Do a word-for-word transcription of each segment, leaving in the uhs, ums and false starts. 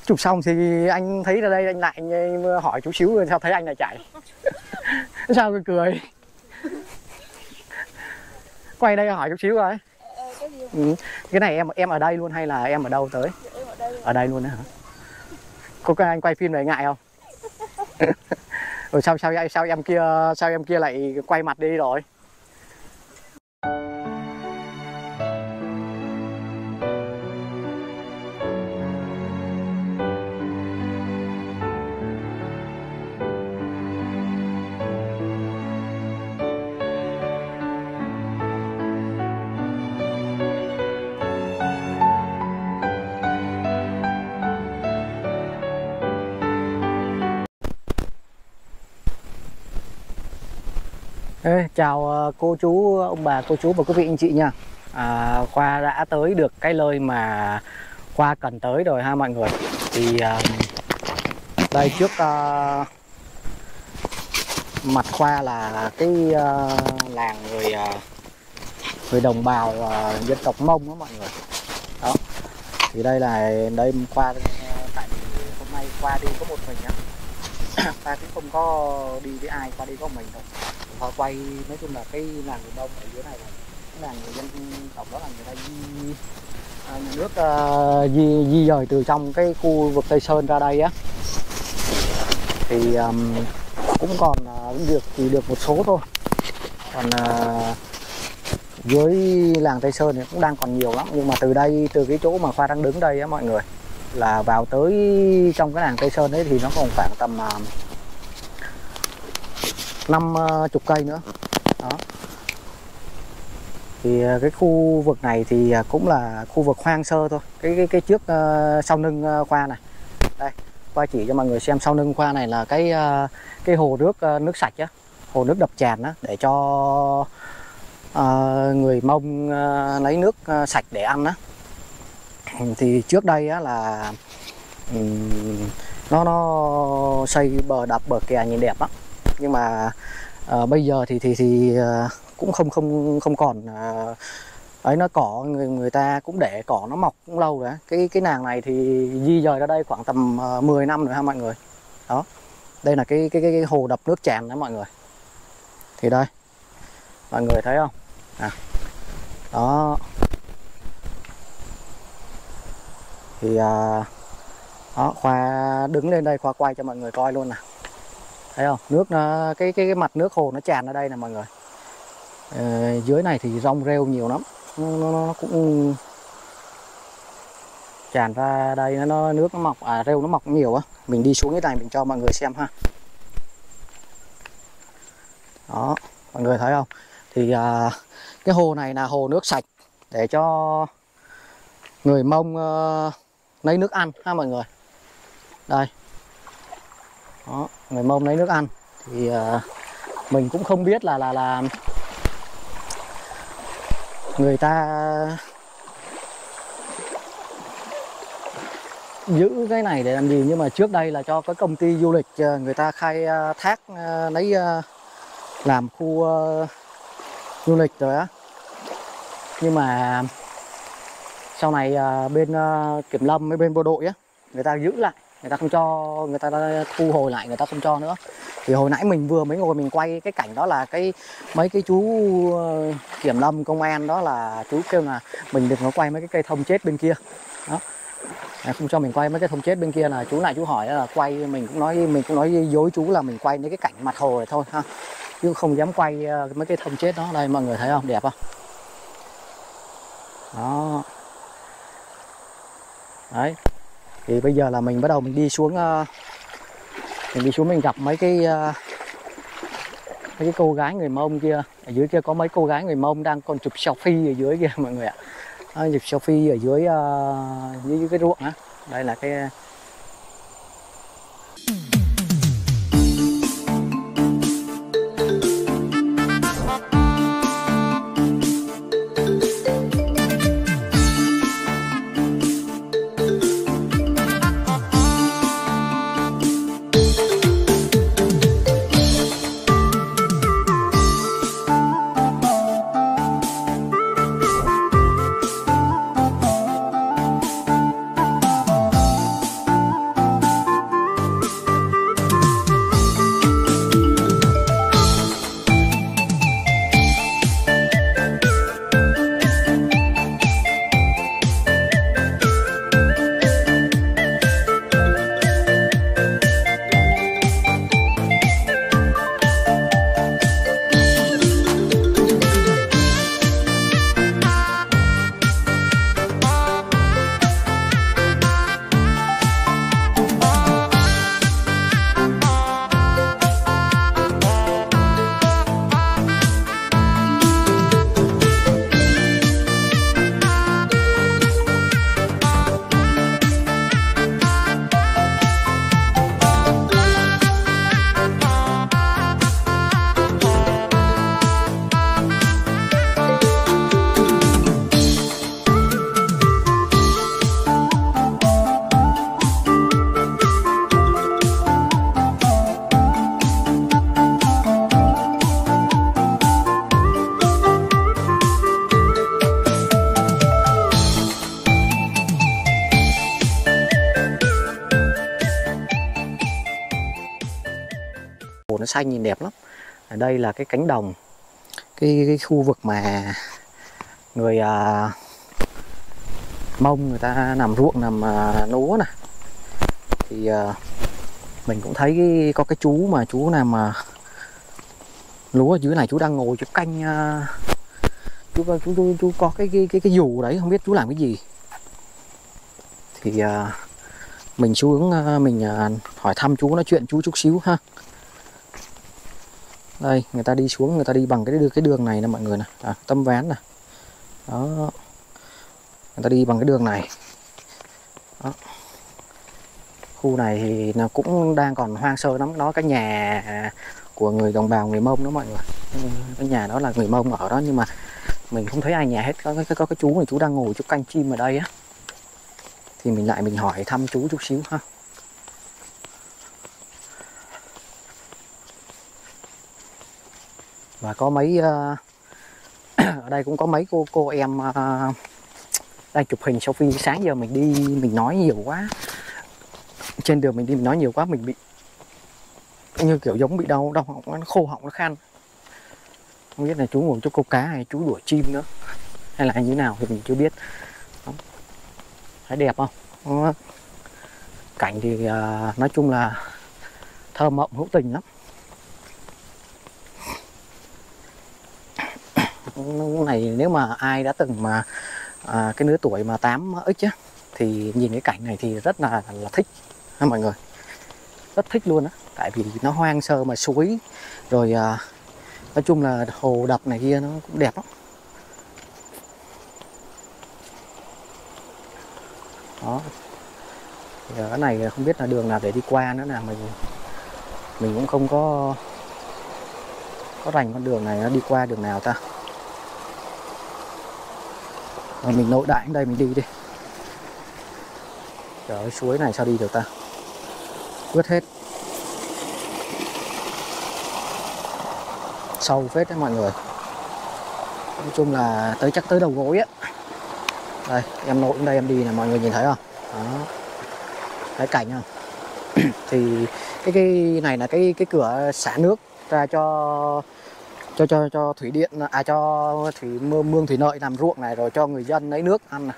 Chụp xong thì anh thấy ra đây anh lại hỏi chút xíu rồi sao thấy anh lại chạy. Sao cười cười. Quay đây hỏi chút xíu rồi. Ừ. Cái này em em ở đây luôn hay là em ở đâu tới? Ở đây luôn hả? Có cái anh quay phim này ngại không? Rồi sao sao sao em kia sao em kia lại quay mặt đi rồi? Ê, chào cô chú, ông bà, cô chú và quý vị anh chị nha. à, Khoa đã tới được cái nơi mà Khoa cần tới rồi ha mọi người. Thì uh, đây trước uh, mặt Khoa là cái uh, làng người uh, người đồng bào uh, dân tộc Mông đó mọi người. Đó. Thì đây là đây Khoa, tại vì hôm nay Khoa đi có một mình á. Khoa cũng không có đi với ai, Khoa đi có một mình thôi. Họ quay nói chung là cái làng người Đông ở dưới này là cái làng người dân tộc đó là người ta di à, nhà nước uh, di di dời từ trong cái khu vực Tây Sơn ra đây á. Thì um, cũng còn uh, cũng được thì được một số thôi. Còn uh, dưới làng Tây Sơn thì cũng đang còn nhiều lắm, nhưng mà từ đây từ cái chỗ mà Khoa đang đứng đây á mọi người, là vào tới trong cái làng Tây Sơn đấy thì nó còn khoảng tầm uh, năm chục cây nữa đó. Thì cái khu vực này thì cũng là khu vực hoang sơ thôi. Cái cái, cái trước uh, sau lưng uh, Khoa này, đây Khoa chỉ cho mọi người xem sau lưng Khoa này là cái uh, cái hồ nước uh, nước sạch á, hồ nước đập tràn á, để cho uh, người Mông uh, lấy nước uh, sạch để ăn á. Thì trước đây á là um, nó nó xây bờ đập bờ kè nhìn đẹp lắm, nhưng mà uh, bây giờ thì thì thì uh, cũng không không không còn uh, ấy, nó cỏ người người ta cũng để cỏ nó mọc cũng lâu rồi. Cái cái nàng này thì di dời ra đây khoảng tầm uh, mười năm rồi ha mọi người. Đó. Đây là cái cái cái, cái hồ đập nước tràn đó mọi người. Thì đây. Mọi người thấy không? À. Đó. Thì uh, đó, Khoa đứng lên đây Khoa quay cho mọi người coi luôn nè. Thấy không? Nước nó cái cái cái mặt nước hồ nó tràn ra đây nè mọi người. Ờ, dưới này thì rong rêu nhiều lắm. Nó, nó, nó cũng tràn ra đây, nó, nó nước nó mọc, à rêu nó mọc nhiều á. Mình đi xuống cái này mình cho mọi người xem ha. Đó, mọi người thấy không? Thì à, cái hồ này là hồ nước sạch để cho người Mông uh, lấy nước ăn ha mọi người. Đây. Đó, người Mông lấy nước ăn thì uh, mình cũng không biết là là là người ta giữ cái này để làm gì, nhưng mà trước đây là cho cái công ty du lịch uh, người ta khai uh, thác uh, lấy uh, làm khu uh, du lịch rồi á. Nhưng mà sau này uh, bên uh, kiểm lâm với bên bộ đội á, người ta giữ lại, người ta không cho, người ta đã thu hồi lại, người ta không cho nữa. Thì hồi nãy mình vừa mới ngồi mình quay cái cảnh đó là cái mấy cái chú kiểm lâm công an đó là chú kêu là mình đừng có quay mấy cái cây thông chết bên kia đó, không cho mình quay mấy cái thông chết bên kia. Là chú lại chú hỏi là quay, mình cũng nói mình cũng nói dối chú là mình quay mấy cái cảnh mặt hồ này thôi ha, chứ không dám quay mấy cái thông chết đó. Đây mọi người thấy không, đẹp không? Đó. Đấy. Thì bây giờ là mình bắt đầu mình đi xuống uh, mình đi xuống mình gặp mấy cái uh, mấy cái cô gái người Mông kia. Ở dưới kia có mấy cô gái người Mông đang còn chụp selfie ở dưới kia mọi người ạ. À, chụp selfie ở dưới uh, dưới, dưới cái ruộng á. Đây là cái xanh nhìn đẹp lắm. Ở đây là cái cánh đồng, cái, cái khu vực mà người à, Mông người ta nằm ruộng, nằm à, lúa nè. Thì à, mình cũng thấy cái, có cái chú mà chú nào mà lúa ở dưới này, chú đang ngồi chú canh à, chú, chú chú chú có cái cái cái cái dù đấy, không biết chú làm cái gì. Thì à, mình xuống à, mình à, hỏi thăm chú, nói chuyện chú chút xíu ha. Đây người ta đi xuống, người ta đi bằng cái cái đường này nè mọi người nè, à, tấm ván nè đó, người ta đi bằng cái đường này đó. Khu này thì nó cũng đang còn hoang sơ lắm, nó cái nhà của người đồng bào người Mông đó mọi người. Cái nhà đó là người Mông ở đó, nhưng mà mình không thấy ai nhà hết. Có, có, có cái chú này chú đang ngồi chú canh chim ở đây á, thì mình lại mình hỏi thăm chú chút xíu ha. Và có mấy uh, ở đây cũng có mấy cô cô em uh, đang chụp hình selfie. Sáng giờ mình đi mình nói nhiều quá, trên đường mình đi mình nói nhiều quá, mình bị như kiểu giống bị đau đau họng, nó khô họng, nó khan. Không biết là chú ngồi cho câu cá hay chú đuổi chim nữa hay là như thế nào thì mình chưa biết. Đó. Thấy đẹp không? Đó. Cảnh thì uh, nói chung là thơ mộng hữu tình lắm. Lúc này nếu mà ai đã từng mà à, cái lứa tuổi mà tám x á, thì nhìn cái cảnh này thì rất là là thích ha mọi người, rất thích luôn á. Tại vì nó hoang sơ mà suối rồi à, nói chung là hồ đập này kia nó cũng đẹp lắm. Đó. Giờ cái này không biết là đường nào để đi qua nữa là mình mình cũng không có có rành con đường này nó đi qua đường nào ta. Rồi mình nội đại đến đây mình đi đi. Trời ơi, suối này sao đi được ta, ướt hết, sâu phết đấy mọi người. Nói chung là tới chắc tới đầu gối á. Đây em nội đến đây em đi nè, mọi người nhìn thấy không? Đó. Thấy cảnh không? Thì cái cái này là cái cái cửa xả nước ra cho cho cho cho thủy điện, à cho thủy mương, mương thủy lợi làm ruộng này, rồi cho người dân lấy nước ăn này.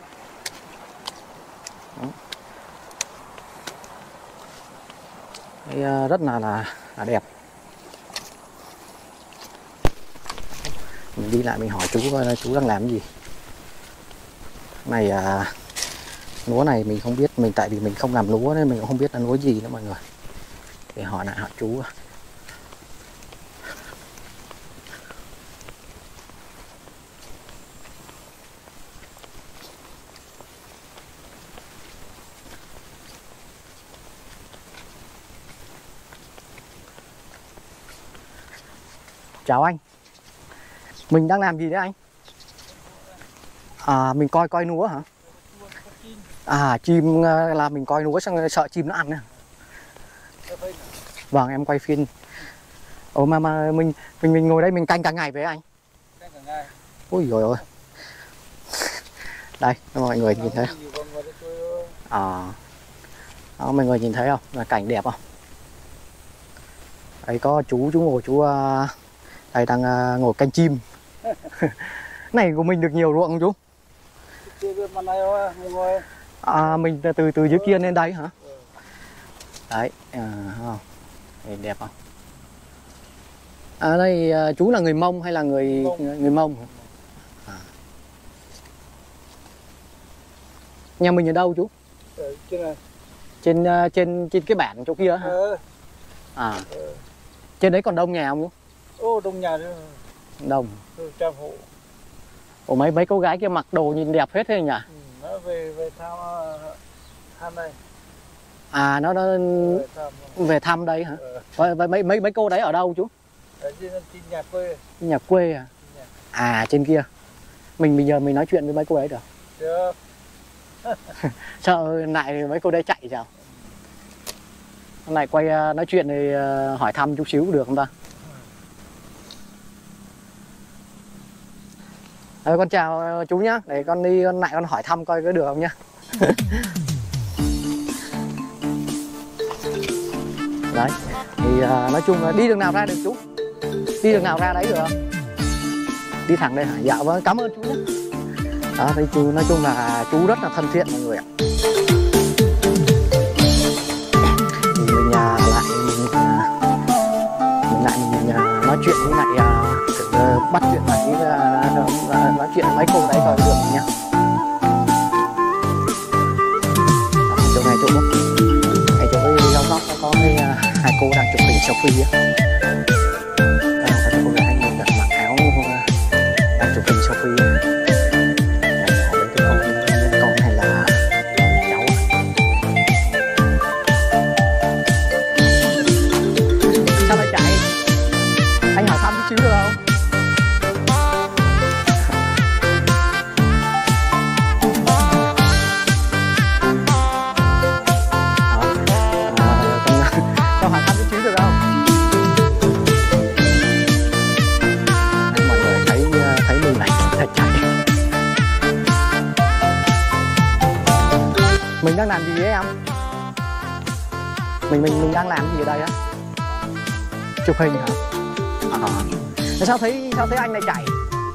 Đây, rất là, là là đẹp. Mình đi lại mình hỏi chú coi chú đang làm cái gì. Này à, lúa này mình không biết, mình tại vì mình không làm lúa nên mình cũng không biết là lúa gì nữa mọi người. Để hỏi lại hỏi chú. Chào anh, mình đang làm gì đấy anh? À, mình coi coi lúa hả? À, chim là mình coi lúa xong sợ chim nó ăn nè. Vâng, em quay phim. Ồ mà mà mình mình mình ngồi đây mình canh cả ngày với anh. Canh cả ngày. Ôi giời ơi. Đây, mọi người nhìn thấy. À, đó, mọi người nhìn thấy không? Là cảnh đẹp không? Đây có chú chú ngồi chú đây đang ngồi canh chim. Này của mình được nhiều ruộng không chú? À, mình từ từ dưới kia lên đây hả? Đấy, à, không? Nhìn đẹp không? À, đây chú là người Mông hay là người Mông. Người Mông hả? À. Nhà mình ở đâu chú? Ở trên này. Trên trên trên cái bản chỗ kia hả? Ừ. À. Ừ. Trên đấy còn đông nhà không chú? Ô, đông nhà nữa. Đông. Ừ, trăm hộ. Ủa mấy mấy cô gái kia mặc đồ nhìn đẹp hết thế nhỉ? Ừ, nó về về thăm thăm đây. À nó nó về thăm, về thăm đây hả? Ừ. Vậy mấy mấy mấy cô đấy ở đâu chú? Ở trên, trên nhà quê. Nhà quê à? Nhà. À trên kia. Mình bây giờ mình nói chuyện với mấy cô ấy được. Được. Sợ lại mấy cô đấy chạy sao? Hôm nay quay nói chuyện thì hỏi thăm chút xíu được không ta? Rồi, con chào chú nhá, để con đi con lại con hỏi thăm coi có được không nhá. Đấy, thì Thì à, nói chung là đi đường nào ra được chú? Đi đường nào ra đấy được không? Đi thẳng đây hả? Dạ vâng, cảm ơn chú nhé. Đó, thì chú nói chung là chú rất là thân thiện mọi người ạ. Thì mình à, lại mình, à, mình lại mình à, nói chuyện với lại à, thử, à, bắt chuyện lại với à, à, nói chuyện với mấy cô đấy coi được không nhá. Chỗ này chỗ đó, cái chỗ góc góc nó có cái à, hai cô đang chụp hình selfie á. À, cô gái mình mặc áo đang chụp hình selfie á. Xíu được không? Cho hỏi thăm chút xíu được không? Mọi người thấy thấy mình này thật chạy. Mình đang làm gì ấy em? Mình mình mình đang làm gì ở đây á? Chụp hình hả? À. Sao thấy sao thấy anh này chạy?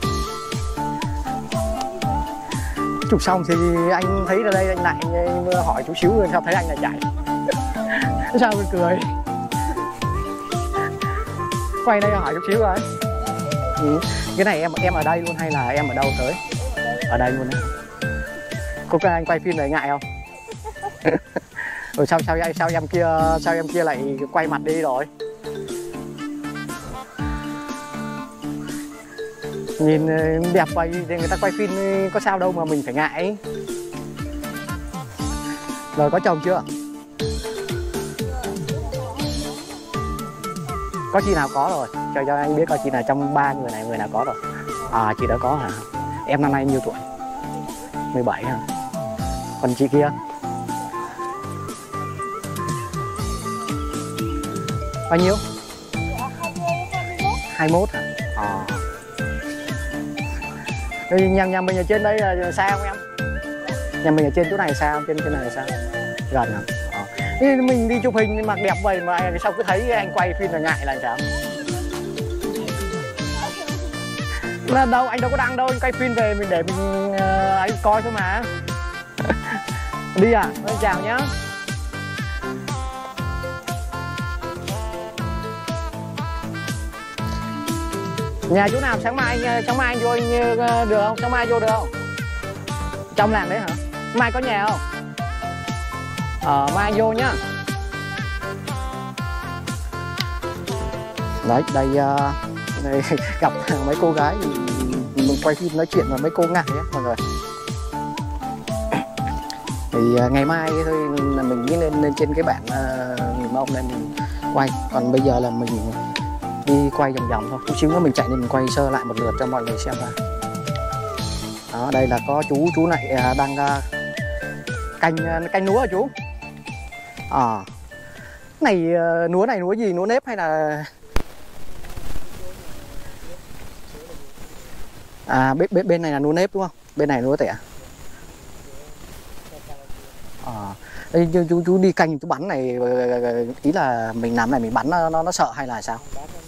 Chụp xong thì anh thấy ra đây anh lại anh hỏi chút xíu rồi sao thấy anh này chạy? Sao mình cười? Quay đây hỏi chút xíu rồi. Ừ. Cái này em em ở đây luôn hay là em ở đâu tới? Ở đây luôn á. Cô các anh quay phim này ngại không? Rồi sao sao sao em kia sao em kia lại quay mặt đi rồi? Nhìn đẹp vậy thì người ta quay phim có sao đâu mà mình phải ngại. Rồi có chồng chưa? Có chị nào có rồi? Cho cho anh biết coi chị nào trong ba người này người nào có rồi. À chị đã có hả? Em năm nay nhiêu tuổi? mười bảy hả? Còn chị kia? Bao nhiêu? hai mươi mốt hả? À. Nhà, nhà mình ở trên đây là xa không em? Nhà mình ở trên chỗ này sao? Trên trên này là sao? Gần hả? À. Mình đi chụp hình mặc đẹp vậy mà sao cứ thấy anh quay phim là ngại là sao? Là đâu, anh đâu có đăng đâu, anh quay phim về mình để mình uh, anh coi thôi mà. Đi à? Thôi chào nhá. Nhà chỗ nào sáng mai anh sáng mai anh vô anh được không? Sáng mai vô được không? Trong làng đấy hả? Mai có nhà không? Ờ mai anh vô nhá. Đấy đây, uh, đây gặp mấy cô gái thì mình quay phim nói chuyện và mấy cô ngại á mọi người. Thì uh, ngày mai thôi là mình nghĩ lên lên trên cái bản uh, người Mông nên mình quay. Còn bây giờ là mình đi quay vòng vòng thôi, chút xíu nữa mình chạy nên mình quay sơ lại một lượt cho mọi người xem ra. Đó, đây là có chú chú này đang uh, canh canh lúa hả chú? À, này uh, lúa này lúa gì, lúa nếp hay là à bên bên bên này là lúa nếp đúng không? Bên này lúa tẻ. À, đây chú chú đi canh chú bắn này, ý là mình làm này mình bắn nó nó sợ hay là sao?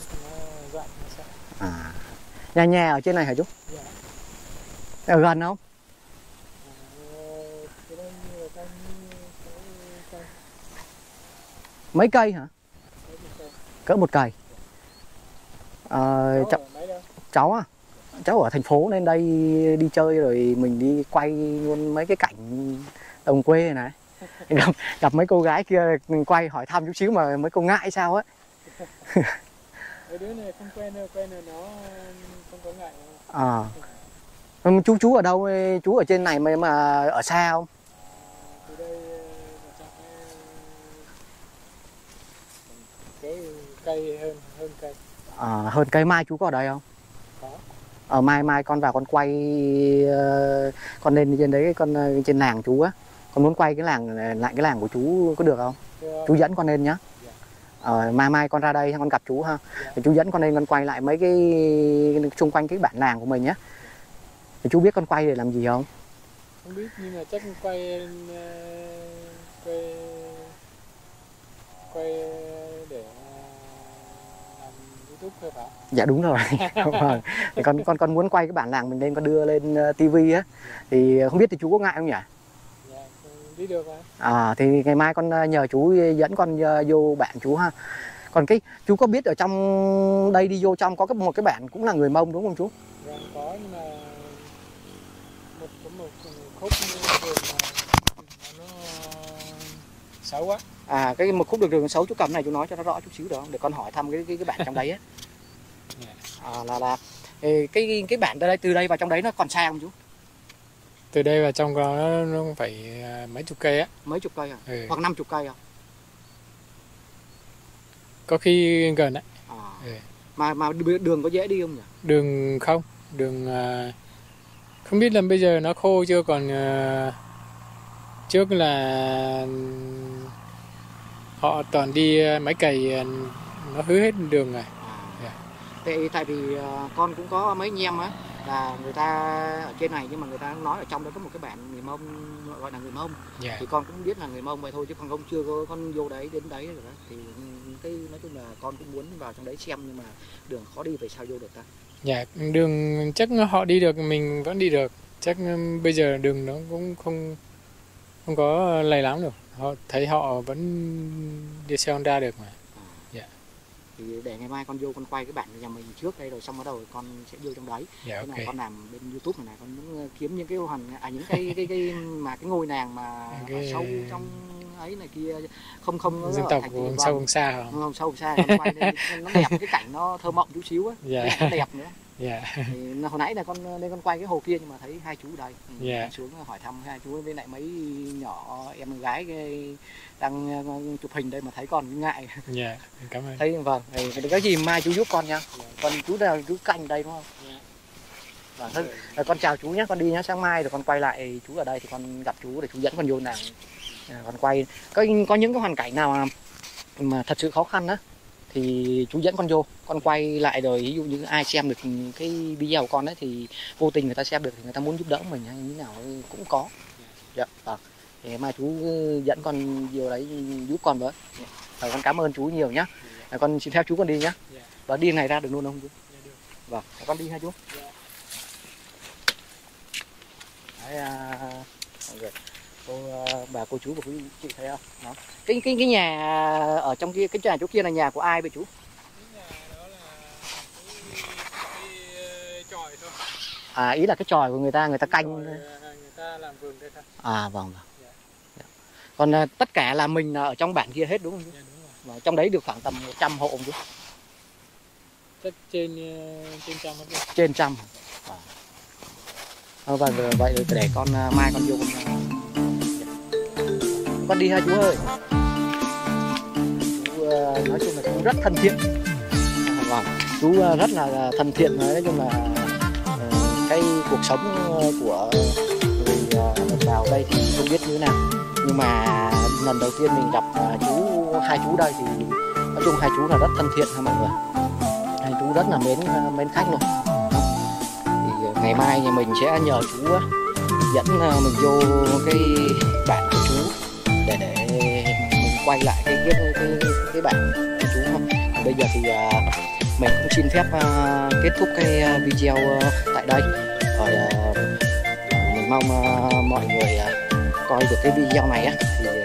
À, nhà nhà ở trên này hả chú? Dạ. Ở gần không? Mấy cây hả? Cỡ một cây. À, cháu, cháu à? Cháu ở thành phố nên đây đi chơi rồi mình đi quay luôn mấy cái cảnh đồng quê này. Gặp, gặp mấy cô gái kia quay hỏi thăm chút xíu mà mấy cô ngại sao ấy. Mấy đứa này không quen đâu, quen rồi nó không có ngại. À. Chú chú ở đâu? Chú ở trên này mà, mà ở xa không? Từ đây ở trong cái cây hơn hơn cây. À, hơn cây. Mai chú có ở đây không? Có. Ở mai mai con vào con quay, con lên trên đấy, con trên làng chú á, con muốn quay cái làng lại cái làng của chú có được không? Được. Chú dẫn con lên nhá. Ờ, mai mai con ra đây con gặp chú ha. Dạ. Thì chú dẫn con lên con quay lại mấy cái xung quanh cái bản làng của mình nhé. Thì chú biết con quay để làm gì không? Không biết nhưng mà chắc quay quay quay để thôi phải. Dạ đúng rồi. Vâng. Con con con muốn quay cái bản làng mình nên con đưa lên uh, tivi á, thì không biết thì chú có ngại không nhỉ? Dạ, đi được mà. À thì ngày mai con uh, nhờ chú dẫn con uh, vô bản chú ha. Còn cái chú có biết ở trong đây đi vô trong có cái một cái bản cũng là người Mông đúng không chú? Dạ có, nhưng mà một có một khúc đường mà nó xấu quá. À cái một khúc đường đường xấu chú cầm này chú nói cho nó rõ chút xíu được không? Để con hỏi thăm cái cái, cái bản trong đấy á. À, là là cái cái bản từ đây từ đây vào trong đấy nó còn xa không chú? Từ đây vào trong nó nó phải mấy chục cây á. Mấy chục cây à? Ừ. Hoặc năm chục cây à? Có khi gần đấy. À. Ừ. Mà mà đường có dễ đi không nhỉ? Đường không, đường không biết là bây giờ nó khô chưa, còn trước là họ toàn đi máy cày nó hư hết đường rồi. À. Tại, tại vì uh, con cũng có mấy anh em á là người ta ở trên này, nhưng mà người ta nói ở trong đó có một cái bản người Mông gọi là người Mông. Yeah. Thì con cũng biết là người Mông vậy thôi, chứ con không chưa có con vô đấy đến đấy rồi đó. Thì cái nói chung là con cũng muốn vào trong đấy xem, nhưng mà đường khó đi, vậy sao vô được ta? Dạ, đường chắc họ đi được, mình vẫn đi được. Chắc bây giờ đường nó cũng không không có lầy lắm được. Họ thấy họ vẫn đi xe Honda được mà. À. Dạ. Thì để ngày mai con vô con quay cái bản nhà mình trước đây, rồi xong bắt đầu con sẽ vô trong đấy. Dạ, cái okay. Này con làm bên YouTube này này, con muốn kiếm những cái hoàn à những cái cái cái mà cái ngôi nàng mà cái... ở sâu trong ấy này kia, không không dân tộc vùng sâu vùng xa không? Không sâu vùng xa, con quay lên nó đẹp, cái cảnh nó thơ mộng chút xíu á. Dạ. Nó đẹp nữa. Dạ. Thì hồi nãy là con lên con quay cái hồ kia, nhưng mà thấy hai chú đây. Dạ. Xuống hỏi thăm hai chú với lại mấy nhỏ em gái cái đang chụp hình đây mà thấy con ngại. Dạ, cảm ơn. Thấy vâng, thì cái gì mai chú giúp con nha. Còn chú nào chú canh đây đúng không? Dạ. Vâng, thôi, rồi con chào chú nhé, con đi nhé, sáng mai rồi con quay lại chú ở đây thì con gặp chú để chú dẫn con vô nàng. À, con quay có có những cái hoàn cảnh nào mà, mà thật sự khó khăn á thì chú dẫn con vô, con quay lại, rồi ví dụ như ai xem được cái video của con đấy thì vô tình người ta xem được thì người ta muốn giúp đỡ mình hay như thế nào cũng có. Dạ, vâng. Thì mai chú dẫn con vô đấy giúp con với. Rồi con cảm ơn chú nhiều nhá. Rồi con xin phép chú con đi nhá. Và đi này ra được luôn không chú? Vâng, con đi ha chú. Đấy, à, okay. Cô, bà cô chú và quý chị thấy không? Đó. Cái cái cái nhà ở trong kia, cái nhà chỗ kia là nhà của ai vậy chú? Cái nhà đó là cái, cái chòi thôi. À ý là cái chòi của người ta, người ta canh. Chòi, người ta làm vườn đây thôi. À vâng vâng. Dạ. Dạ. Còn tất cả là mình ở trong bản kia hết đúng không chú? Dạ, đúng rồi. Và trong đấy được khoảng tầm một trăm hộ không chú? Chắc trên trên trăm hết. Trên trăm. À. À, vâng, vậy rồi để con mai con vô con, con đi ha chú ơi. Chú nói chung là chú rất thân thiện. À, vâng, chú rất là thân thiện, nói chung là cái cuộc sống của người đồng bào đây thì không biết như thế nào, nhưng mà lần đầu tiên mình gặp chú hai chú đây thì nói chung hai chú là rất thân thiện ha mọi người. Hai chú rất là mến mến khách luôn. Thì ngày mai nhà mình sẽ nhờ chú dẫn mình vô cái bản của chú để để mình quay lại cái cái cái, cái bản của chú không. Bây giờ thì mình cũng xin phép kết thúc cái video tại đây. Rồi mình mong mọi người coi được cái video này á thì